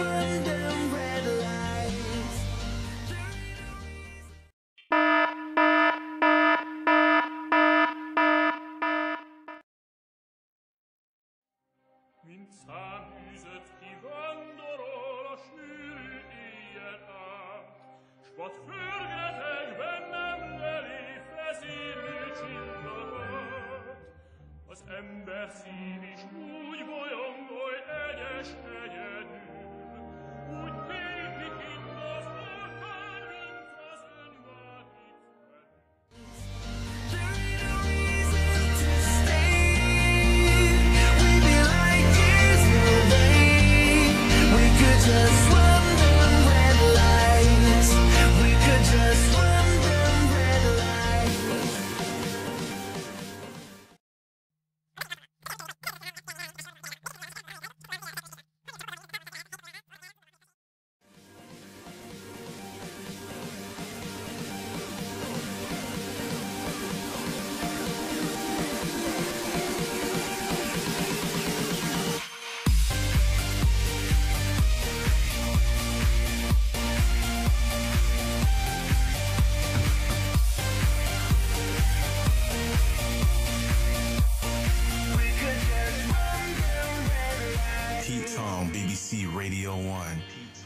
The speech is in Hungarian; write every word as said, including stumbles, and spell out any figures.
run down red lights. Mint száműzött kivándorol a sűrű éjjel át, s vad förgeteg bennem leli feszívő csillagát. Az ember szív is úgy bolyong, oly egyes egyedül, úgy tépik itt az orkán, mint az önvágyit There ain't no reason to stay. We'd be like years away. We could just run down red lights. We could just run down red lights. We could just run down red lights. Pete Tong, B B C Radio One.